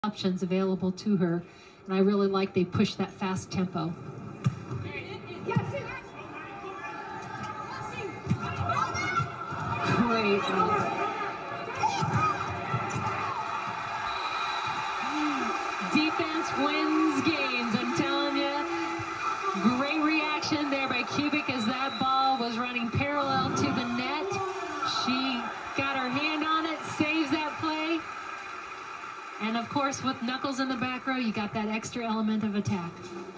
options available to her, and I really like they push that fast tempo. Great. Defense wins games, I'm telling you. Great reaction there by Kubik as that ball was running parallel to the net. She got her hand on it, saves that play. And of course, with Knuckles in the back row, you got that extra element of attack.